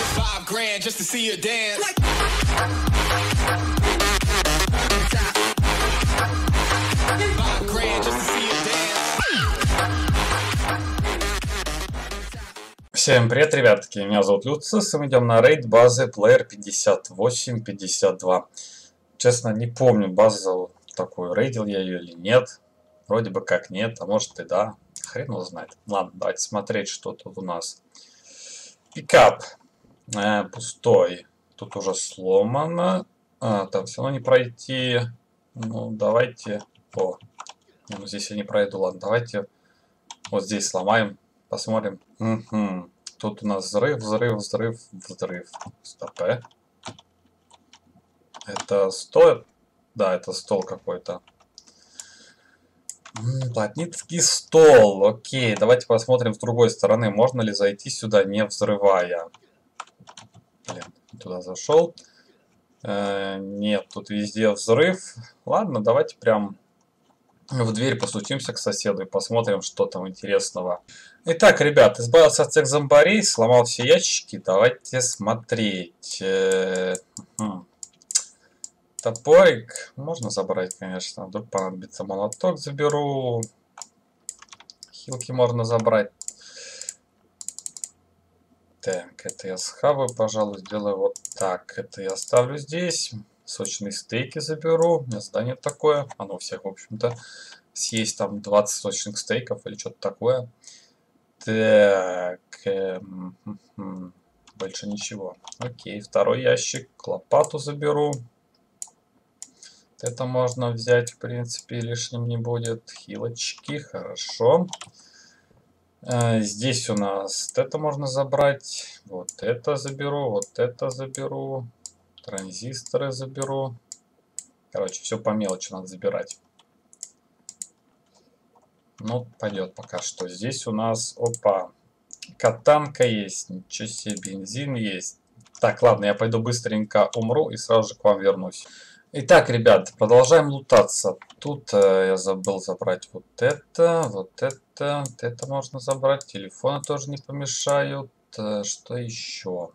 5 grand just to see you dance. Всем привет, ребятки, меня зовут Люцис, и мы идем на рейд базы Player 58-52. Честно, не помню базу такую, рейдил я ее или нет. Вроде бы как нет, а может и да. Хрен его знает. Ладно, давайте смотреть, что тут у нас. Пикап. Пустой. Тут уже сломано. Там все равно не пройти. Ну, давайте... О, ну, здесь я не пройду. Ладно, давайте вот здесь сломаем. Посмотрим. Угу. Тут у нас взрыв. Стоп. Это стол? Да, это стол какой-то. Плотницкий стол. Окей, давайте посмотрим с другой стороны. Можно ли зайти сюда, не взрывая? Блин, туда зашел. Нет, тут везде взрыв. Ладно, давайте прям в дверь постучимся к соседу и посмотрим, что там интересного. Итак, ребят, избавился от всех зомбарей, сломал все ящики. Давайте смотреть. Топорик можно забрать, конечно. Вдруг понадобится молоток, заберу. Хилки можно забрать. Так, это я схаваю, пожалуй, сделаю вот так. Это я оставлю здесь. Сочные стейки заберу. У меня задание такое. Оно у всех, в общем-то. Съесть там 20 сочных стейков или что-то такое. Так. Больше ничего. Окей, второй ящик. Лопату заберу. Это можно взять, в принципе, лишним не будет. Хилочки, хорошо. Здесь у нас это можно забрать. Вот это заберу, вот это заберу. Транзисторы заберу. Короче, все по мелочи надо забирать. Ну, пойдет пока что. Здесь у нас, опа, катанка есть. Ничего себе, бензин есть. Так, ладно, я пойду быстренько умру и сразу же к вам вернусь. Итак, ребят, продолжаем лутаться. Тут я забыл забрать вот это, вот это можно забрать. Телефоны тоже не помешают. Что еще?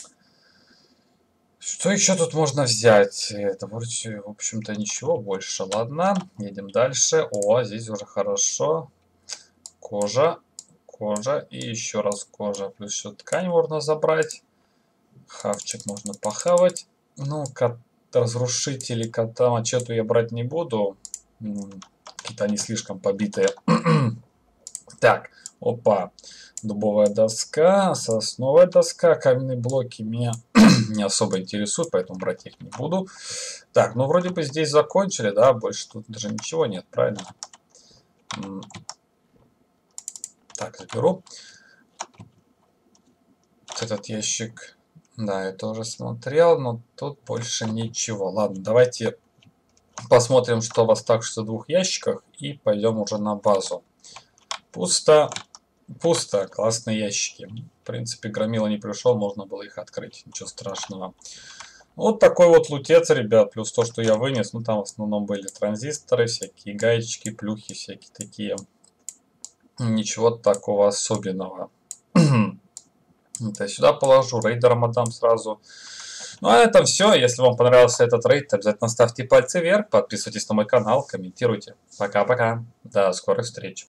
Что еще тут можно взять? Это вроде, в общем-то, ничего больше. Ладно, едем дальше. О, здесь уже хорошо. Кожа, кожа и еще раз кожа. Плюс еще ткань можно забрать. Хавчик можно похавать. Ну, разрушители кота мачету я брать не буду. Какие-то они слишком побитые. Так, опа. Дубовая доска, сосновая доска, каменные блоки меня не особо интересуют, поэтому брать их не буду. Так, ну вроде бы здесь закончили, да, больше тут даже ничего нет, правильно? Так, заберу. Вот этот ящик, да, я тоже смотрел, но тут больше ничего. Ладно, давайте посмотрим, что в оставшихся двух ящиках, и пойдем уже на базу. Пусто. Пусто, классные ящики. В принципе, громила не пришел, можно было их открыть, ничего страшного. Вот такой вот лутец, ребят, плюс то, что я вынес. Ну, там в основном были транзисторы, всякие гаечки, плюхи, всякие такие. Ничего такого особенного. Это я сюда положу, рейдерам отдам сразу. Ну, а на этом все. Если вам понравился этот рейд, обязательно ставьте пальцы вверх, подписывайтесь на мой канал, комментируйте. Пока-пока. До скорых встреч.